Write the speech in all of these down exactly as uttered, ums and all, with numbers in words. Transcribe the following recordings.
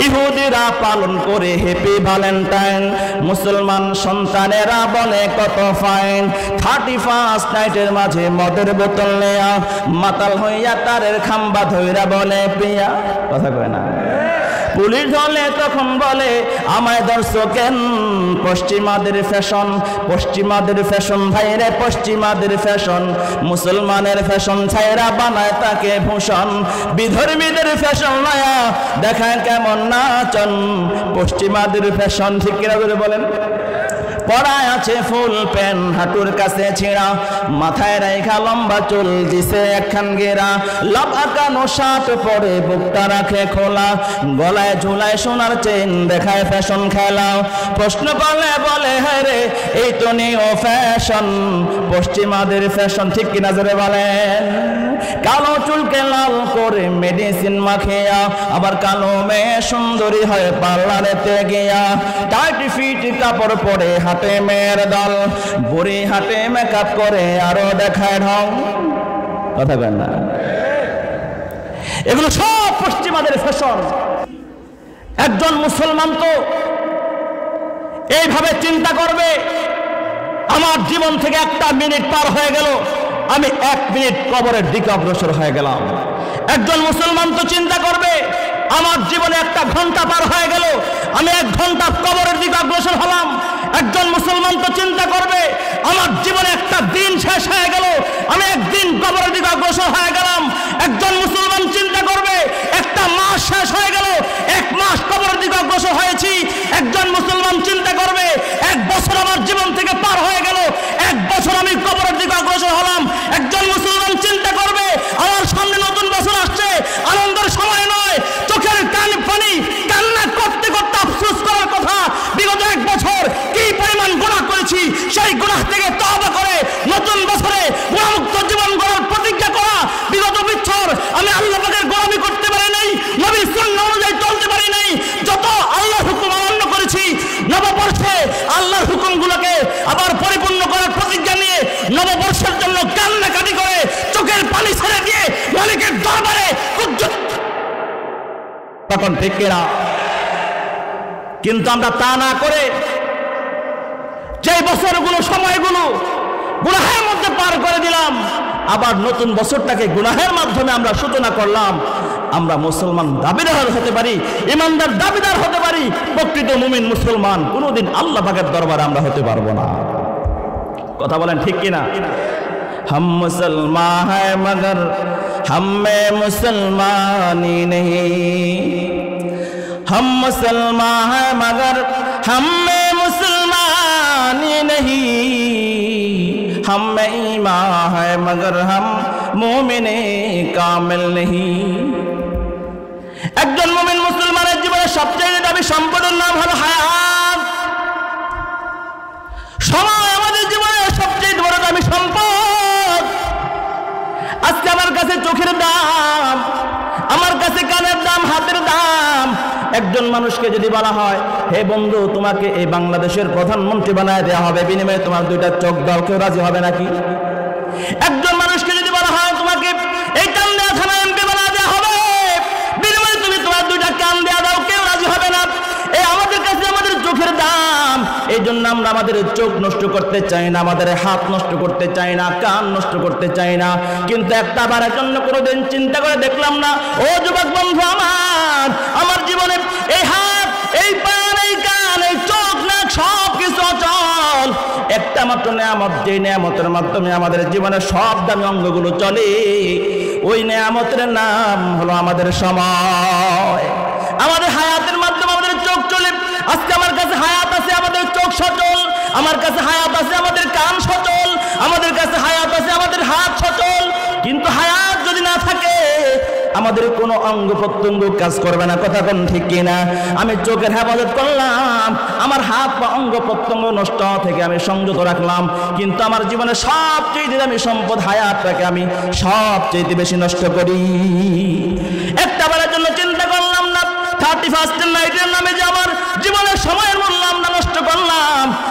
ইহুদিরা পালন করে হ্যাপি ভ্যালেন্টাইন, মুসলমান সন্তানেরা বলে কত ফাইন। থার্টি ফার্স্ট নাইটের মাঝে মদের বোতল নেয়া, মাতাল হইয়া তারের খাম্বা ধইরা বলে প্রিয়া। কথা কয় না? পুলিশ ধরলে তখন বলে আমায় দর্শকেন। পশ্চিমাদের ফ্যাশন, পশ্চিমাদের ফ্যাশন ভাইরে পশ্চিমাদের ফ্যাশন, মুসলমানের ফ্যাশন ছাইরা বানায় তাকে ভূষণ। বিধর্মীদের ফ্যাশন নয়া দেখায় কেমন নাচন, পশ্চিমাদের ফ্যাশন ঠিক কিনা করে বলেন? পড়ায় আছে ফুল প্যান হাঁটুর কাছে ছেঁড়া, মাথায় রাইখা লম্বা চুল দিছে একখান গেরা, লাভ আঁকানো শার্ট পরে বুকটা রাখে খোলা, গলায় ঝুলায় সোনার চেন দেখায় ফ্যাশন খেলা। প্রশ্ন করলে বলে হ্যাঁ রে এই তো নিও ফ্যাশন, পশ্চিমাদের ফ্যাশন ঠিক কিনা জোরে বলেন? কালো চুলকে লাল করে মেডিসিন মাখিয়া, আবার কালো মেয়ে সুন্দরী হয় পার্লারেতে গিয়া, টাইট ফিট কাপড় পরে হাতে মেয়ের দল, বুড়ি হাতে মেকআপ করে আরো দেখায় ঢং। কথা বলেন না? এগুলো সব পশ্চিমাদের ফ্যাশন। একজন মুসলমান তো এইভাবে চিন্তা করবে, আমার জীবন থেকে একটা মিনিট পার হয়ে গেল, আমি এক মিনিট কবরের দিকে অগ্রসর হয়ে গেলাম। একজন মুসলমান তো চিন্তা করবে, আমার জীবনে একটা ঘন্টা পার হয়ে গেল, আমি এক ঘন্টা কবরের দিকে অগ্রসর হলাম। একজন মুসলমান তো চিন্তা করবে, আমার জীবনে একটা দিন শেষ হয়ে গেল, আমি একদিন কবরের দিকে অগ্রসর হয়ে গেলাম। একজন মুসলমান চিন্তা করবে, একটা মাস শেষ হয়ে গেল, এক মাস কবরের দিকে অগ্রসর হয়েছি। একজন মুসলমান চিন্তা করবে, এক বছর আমার জীবন থেকে পার হয়ে গেল, এক বছর আমি কবরের দিকে অগ্রসর হলাম। একজন মুসলমান চিন্তা করবে, আমার সামনে নতুন বছর আসছে, আনন্দের সময় নয়, চোখের কান পানি কান্না করতে করতে আফসোস করার কথা, বিগত এক বছর কি পরিমাণ গুনাহ করেছি, সেই গুনাহ থেকে তওবা করে নতুন বছরে গুনাহমুক্ত জীবন গড়ার প্রতিজ্ঞা করা। বিগত বছর আমি আল্লাহ পাকের গোলামি করতে পারি নাই, নবীর সুন্নাহ অনুযায়ী চলতে পারি নাই, যত আল্লাহর হুকুম অমান্য করেছি, নববর্ষে আল্লাহর হুকুমগুলোকে আবার পরিপূর্ণ করার প্রতিজ্ঞা নিয়ে নববর্ষের জন্য কান্নাকাটি করে চোখের পানি ছেড়ে দিয়ে মালিকের দরবারে তখন ঠিক কিনা? কিন্তু আমরা তা না করে যে বছরগুলো সময়গুলো গুনাহের মধ্যে পার করে দিলাম, আবার নতুন বছরটাকে গুনাহের মাধ্যমে আমরা সূচনা করলাম। আমরা মুসলমান দাবিদার হতে পারি, ইমানদার দাবিদার হতে পারি, প্রকৃত মুমিন মুসলমান কোনোদিন আল্লাহ পাকের দরবারে আমরা হতে পারবো না। কথা বলেন ঠিক কিনা? हम मुसलमान हैं मगर हम में मुसलमानी नहीं, हम मुसलमान हैं मगर हम में मुसलमानी नहीं, हम में ईमान है मगर हम मोमिने कामिल नहीं। একজন মুমিন মুসলমানের জীবনে সবচেয়ে দামি সম্পদের নাম হলো হায়াত। সময় আমাদের জীবনের সবচেয়ে বড় দামি সম্পদ। আজকে আমার কাছে চোখের দাম, আমার কাছে কানের দাম, হাতের দাম। একজন মানুষকে যদি বলা হয় হে বন্ধু তোমাকে এই বাংলাদেশের প্রধানমন্ত্রী বানায় দেওয়া হবে, বিনিময়ে তোমার দুইটা চোখ দাও, কেউ রাজি হবে নাকি? একজন মানুষকে যদি বলা হয় তোমাকে এই টান্ডিয়া থানা এমপি বানায় দেওয়া হবে, বিনিময়ে তুমি তোমার দুইটা কান দেওয়া দাও, কেউ রাজি হবে না। এই আমাদের কাছে আমাদের চোখের দাম। এই জন্য আমরা আমাদের চোখ নষ্ট করতে চাই না, আমাদের হাত নষ্ট করতে চাই না, কান নষ্ট করতে চাই না। কিন্তু একটা বারের জন্য কোনোদিন চিন্তা করে দেখলাম না, ও যুবক বন্ধু আমার, আমার জীবনে এই হাত, এই পা, এই কান, এই চোখ, নাক সব কিছু অচল। একটা মাত্র নেয়ামত, যে নেয়ামতের মাধ্যমে আমাদের জীবনের সব দামি অঙ্গগুলো চলে, ওই নেয়ামতের নাম হলো আমাদের সময়। আমাদের হায়াতের মাধ্যমে আমাদের চোখ চলে। আজকে আমার কাছে হায়াত আছে, আমাদের চোখ সচল। আমার কাছে হায়াত আছে, আমাদের কান সচল। আমাদের কাছে হায়াত আছে, আমাদের হাত সচল। কিন্তু হায়াত যদি না থাকে আমাদের কোনো অঙ্গ প্রত্যঙ্গ কাজ করবে না। কথা কোন ঠিক কিনা? আমি চোখের হেফাজত করলাম, আমার হাত বা অঙ্গ প্রত্যঙ্গ নষ্ট থেকে আমি সংযত রাখলাম, কিন্তু আমার জীবনে সবচেয়ে দামি সম্পদ হায়াতটাকে আমি সবচেয়ে বেশি নষ্ট করি। একটা বারের জন্য চিন্তা করলাম না থার্টি ফার্স্ট নাইটের নামে যে আমার জীবনের সময়ের মূল্য আমরা নষ্ট করলাম।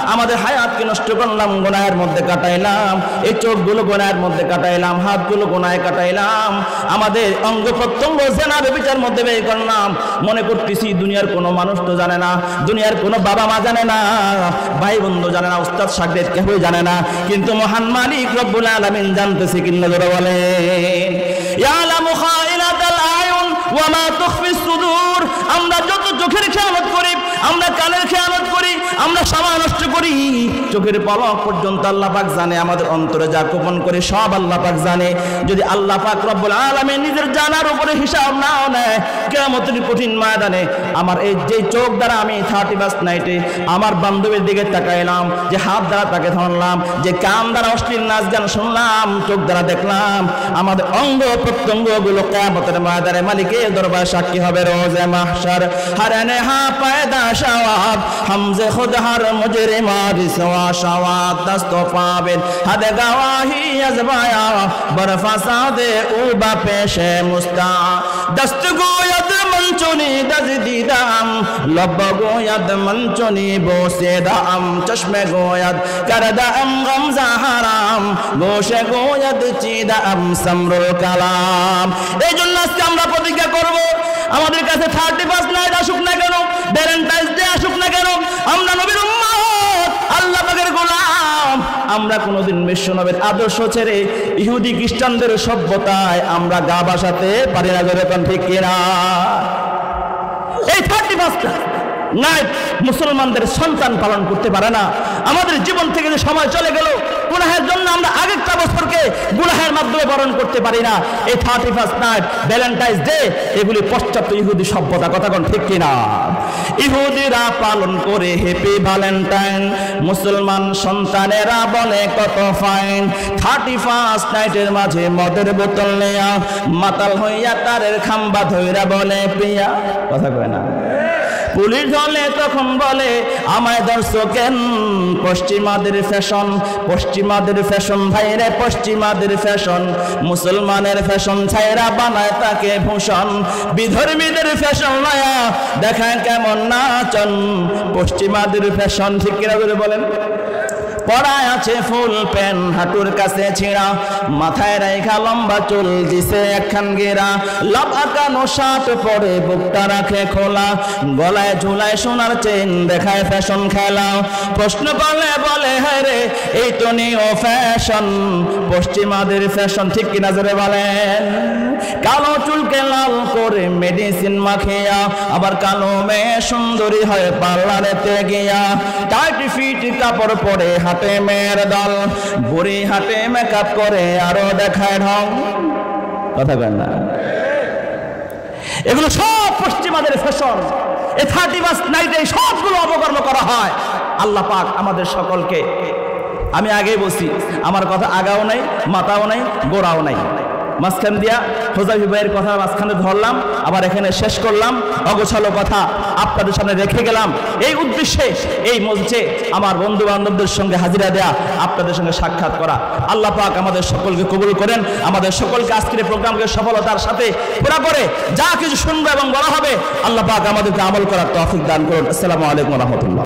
আমাদের হায়াতকে নষ্ট করলাম, গুনাহের মধ্যে কাটাইলাম, এই চোখগুলো গুনাহের মধ্যে কাটাইলাম, হাতগুলো গুনাহে কাটাইলাম, আমাদের অঙ্গ প্রত্যঙ্গ জেনা ব্যভিচার মধ্যে ব্যয় করলাম। মনে করতেছি দুনিয়ার কোনো মানুষ তো জানে না, দুনিয়ার কোনো বাবা মা জানে না, ভাই বন্ধু জানে না, উস্তাদ শাগরেদ কেউই জানে না, কিন্তু মহান মালিক রব্বুল আলামিন জানতেছে কিনা জোরে বলেন। ইয়ালামু খাইনাতাল আয়ুন ওয়া মা তুখফিস সুদূর। আমরা যত চোখের খেয়ানত করি, আমরা কানের খেয়ানত করি, আমরা সময় নষ্ট করি, চোখের পলক পর্যন্ত আল্লাহ পাক জানে, আমাদের অন্তরে যা গোপন করে সব আল্লাহ পাক জানে। যদি আল্লাহ পাক রব্বুল আলামিন নিজের জানার উপরে হিসাব নাও নেয়, কিয়ামতের কঠিন ময়দানে আমার এই যে চোখ দ্বারা আমি থার্টি ফার্স্ট নাইটে আমার বান্ধবীর দিকে তাকাইলাম, যে হাত দ্বারা তাকে ধরলাম, যে কান দ্বারা অশ্লীল নাচ গান শুনলাম, চোখ দ্বারা দেখলাম, আমাদের অঙ্গ প্রত্যঙ্গ গুলো কিয়ামতের ময়দানে মালিকের দরবারে সাক্ষী হবে রোজে মাহশর। হারানে হা পায়দা শাওয়াব হামজে খুদ হর মুজরিমার সওয়া শাওয়াব দস্ত পাবেন হাদে গওয়াহি আজবায়া বর ফাসাদে ও বা পেশে মুস্তা দস্ত গোয়দ মঞ্চনি দজ দিদাম লব গোয়দ মঞ্চনি বসে দাম চশমে গোয়দ করদাম গমজা হারাম গোশে গোয়দ চিদাম সমরুল কালাম। এই জন্য আজকে আমরা প্রতিজ্ঞা করব, আমাদের কাছে থার্টি ফার্স্ট নাইট আসুক না কেন, ভ্যালেন্টাইন্স ডে আসুক না কেন, আমরা নবীর উম্মত, আল্লাহ পাকের গোলাম, আমরা কোনোদিন বিশ্ব নবীর আদর্শ ছেড়ে ইহুদি খ্রিস্টানদের সভ্যতায় আমরা গা বাসাতে পারি না। যেরকম ঠিক কিনা? এই থার্টি ফার্স্ট নাইট মুসলমানদের সন্তান পালন করতে পারে না। আমাদের জীবন থেকে যে সময় চলে গেল, গুনাহের জন্য আমরা আগেরটা বছরকে গুনাহের মাধ্যমে বরণ করতে পারি না। এই thirty first night, valentine's day, এগুলি পশ্চাৎ ইহুদি সভ্যতা। কথা কোন ঠিক কিনা? ইহুদিরা পালন করে হ্যাপি ভ্যালেন্টাইন, মুসলমান সন্তানেরা বলে কত ফাইন। থার্টি ফার্স্ট নাইটের মাঝে মদের বোতল নেয়া, মাতাল হইয়া তারের খাম্বা ধইরা বলে প্রিয়া। কথা কয় না? পুলিশ ধরলে তখন বলে আমায় দর্শকেন। পশ্চিমাদের ফ্যাশন, পশ্চিমাদের ফ্যাশন ভাইরে, পশ্চিমাদের ফ্যাশন, মুসলমানের ফ্যাশন ছাইরা বানায় তাকে ভূষণ। বিধর্মীদের ফ্যাশন নয়া দেখায় কেমন নাচন, পশ্চিমাদের ফ্যাশন। ঠিক কিনা করে বলেন? পড়ায় আছে ফুল প্যান হাঁটুর কাছে ছিঁড়া, মাথায় রাইখা লম্বা চুল দিছে একখান গেরা, লাভ আঁকানো শার্ট পরে বুকটা রাখে খোলা, গলায় ঝুলায় সোনার চেন দেখায় ফ্যাশন খেলা। প্রশ্ন করলে বলে হ্যাঁ রে এই তো নিও ফ্যাশন, পশ্চিমাদের ফ্যাশন। ঠিক কিনা জোরে বলেন? কালো চুলকে লাল করে মেডিসিন মাখিয়া, আবার কালো মেয়ে সুন্দরী হয় পার্লারেতে গিয়া, টাইট ফিট কাপড় পরে হাতে মেয়ের দল, বুড়ি হাতে মেকআপ করে আরো দেখায় ঢং। কথা বলেন না? এগুলো সব পশ্চিমাদের ফ্যাশন। এই থার্টি ফার্স্ট নাইটে সবগুলো অপকর্ম করা হয়। আল্লাহ পাক আমাদের সকলকে, আমি আগেই বলছি, আমার কথা আগাও নাই, মাথাও নাই, গোড়াও নাই, মাঝখান দিয়া হোজাইফা ভাইয়ের কথা মাঝখানে ধরলাম, আবার এখানে শেষ করলাম, অগোছালো কথা আপনাদের সামনে রেখে গেলাম। এই উদ্দেশ্যে এই মঞ্চে আমার বন্ধু বান্ধবদের সঙ্গে হাজিরা দেয়া, আপনাদের সঙ্গে সাক্ষাৎ করা। আল্লাহ পাক আমাদের সকলকে কবুল করেন, আমাদের সকলকে আজকের প্রোগ্রামকে সফলতার সাথে পুরা করে যা কিছু শুনবো এবং বলা হবে, আল্লাহ পাক আমাদেরকে আমল করার তৌফিক দান করুন। আসসালামু আলাইকুম ওয়া রাহমাতুল্লাহ।